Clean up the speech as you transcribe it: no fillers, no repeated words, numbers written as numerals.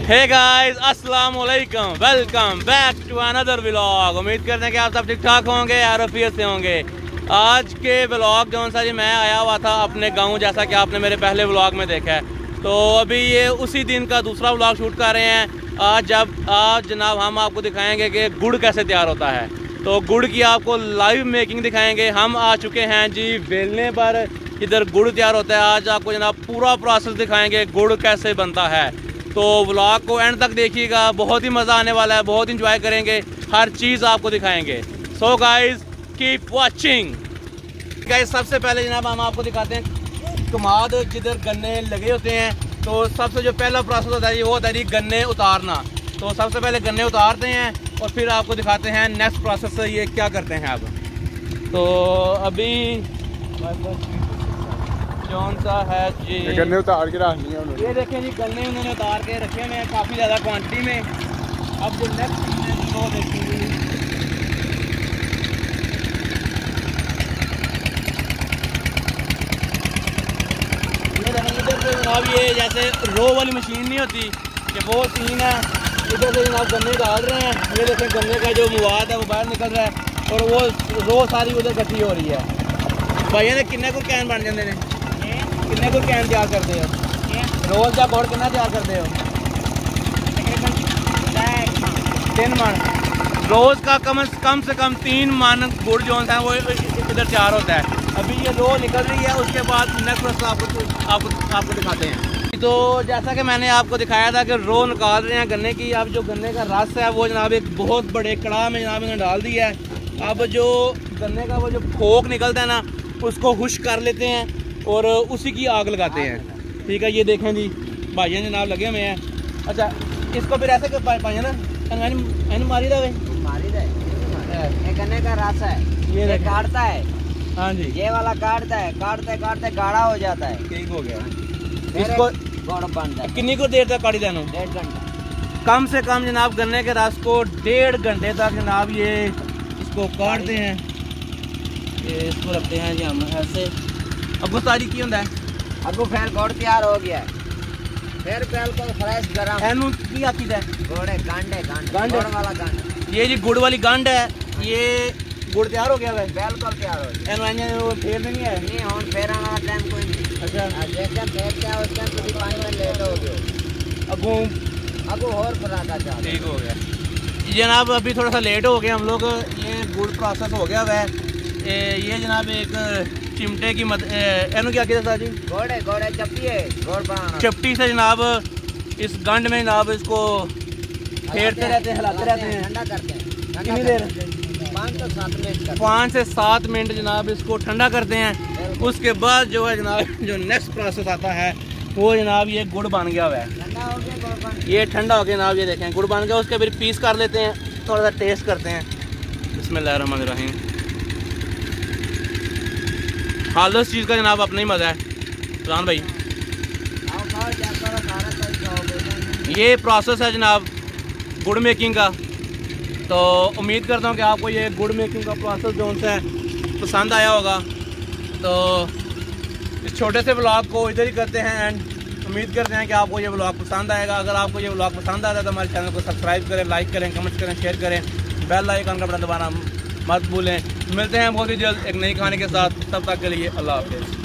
हे guys, अस्सलाम वालेकुम, welcome back to another vlog. उम्मीद करते हैं कि आप सब ठीक ठाक होंगे, आरोफियत से होंगे। आज के व्लॉग जो सा जी मैं आया हुआ था अपने गांव, जैसा कि आपने मेरे पहले व्लॉग में देखा है। तो अभी ये उसी दिन का दूसरा व्लॉग शूट कर रहे हैं। आज जनाब हम आपको दिखाएंगे कि गुड़ कैसे तैयार होता है। तो गुड़ की आपको लाइव मेकिंग दिखाएंगे। हम आ चुके हैं जी बेलने पर, इधर गुड़ तैयार होता है। आज आपको जनाब पूरा प्रोसेस दिखाएंगे गुड़ कैसे बनता है। तो व्लॉग को एंड तक देखिएगा, बहुत ही मज़ा आने वाला है, बहुत इंजॉय करेंगे, हर चीज़ आपको दिखाएंगे। So guys keep watching. Guys सबसे पहले जनाब हम आपको दिखाते हैं कमाद, जिधर गन्ने लगे होते हैं। तो सबसे जो पहला प्रोसेस होता है वो होता है गन्ने उतारना। तो सबसे पहले गन्ने उतारते हैं और फिर आपको दिखाते हैं नेक्स्ट प्रोसेस ये क्या करते हैं अब। तो अभी कौन सा है जी, गन्ने उतार के रखनी है उन्होंने। ये देखें जी गन्ने उन्होंने उतार के रखे हुए हैं काफ़ी ज़्यादा क्वांटिटी में। अब जो नेक्स्ट चीज़ है वो देखेंगे, ये इधर से जनाब ये जैसे रो वाली मशीन नहीं होती कि वो सीन है। इधर से जनाब गन्ने डाल रहे हैं। ये देखें गन्ने का जो मवाद है वो बाहर निकल रहा है और वो रो सारी उधर इकट्ठी हो रही है। भाइयों ने किन्ने को कैन बन जाते हैं, किन्ने को कैन तैयार करते हो रोज़ का गुड़ कितना तैयार करते हो? 3 मन रोज़ का कम से कम 3 मन गुड़ जो है वो इधर तैयार होता है। अभी ये रो निकल रही है, उसके बाद नेक्स्ट प्रोसेस आपको दिखाते हैं। तो जैसा कि मैंने आपको दिखाया था कि रो निकाल रहे हैं गन्ने की। अब जो गन्ने का रस है वो जनाब एक बहुत बड़े कड़ाह में जनाब इन्होंने डाल दिया है। अब जो गन्ने का वो जो फोक निकलता है ना, उसको खुश कर लेते हैं और उसी की आग लगाते हैं। ठीक है, ये देखें जी भाइयों जनाब लगे हुए हैं। अच्छा, इसको फिर ऐसे भाइयों ना मारी दे गन्ने का रस है, ये काटता है। हाँ जी, ये वाला काटता है, काटते काटते गाढ़ा हो जाता है। ठीक हो गया। इसको गुड़ बनता है। कितनी को देर तक काटी देना? 1.5 घंटा। कम से कम जनाब गन्ने के रस को 1.5 घंटे तक जनाब ये इसको काटते हैं। ये इसको रखते हैं जी हम ऐसे। अगो सारी की होंदा है, अगो फिर गुड़ तैयार हो गया है। फिर बिल्कुल फ्रेश गरम एनू की आखीदा है गुड़ गांडे गुड़ वाला गांड। ये जी गुड़ वाली गांड है। ये गुड़ तैयार हो गया है, बिल्कुल तैयार हो गया। एनू एने वो फेर नहीं है। नहीं हुन फेरन वाला टाइम कोई नहीं। अच्छा, जैसे फेर क्या उस टाइम तुसी 5 मिनट लेट हो गए। अगो और फराका चाह। ठीक हो गया जनाब। अभी थोड़ा सा लेट हो गए हम लोग। ये गुड़ प्रोसेस हो गया है। ये जनाब एक चिमटे की एनू क्या कहता जी, घोड़े चप्पी है गुड़ बनाना। चपटी से जनाब इस गंड में जनाब इसको फेरते रहते हैं, हिलाते रहते हैं। ठंडा करते हैं। कितनी देर? 5 से 7 मिनट। 5 से 7 मिनट जनाब इसको ठंडा करते हैं। उसके बाद जो है जनाब जो नेक्स्ट प्रोसेस आता है वो जनाब ये गुड़ बन गया हुआ है। ठंडा हो गया गुड़ बन। ये ठंडा हो गया जनाब, ये देखें गुड़ बन गया। उसके फिर पीस कर लेते हैं, थोड़ा सा टेस्ट करते हैं। बिस्मिल्लाहिर्रहमानिर्रहीम। हाल उस चीज़ का जनाब अपना ही मज़ा है फरहान भाई। ये प्रोसेस है जनाब गुड़ मेकिंग का। तो उम्मीद करता हूँ कि आपको ये गुड़ मेकिंग का प्रोसेस जो है पसंद आया होगा। तो इस छोटे से व्लॉग को इधर ही करते हैं एंड उम्मीद करते हैं कि आपको ये व्लॉग पसंद आएगा। अगर आपको ये व्लॉग पसंद आता है तो हमारे चैनल को सब्सक्राइब करें, लाइक करें, कमेंट करें, शेयर करें, बेल आइकन का बटन दबाना मत भूलें। मिलते हैं बहुत ही जल्द एक नई कहानी के साथ। तब तक के लिए अल्लाह हाफ़िज़।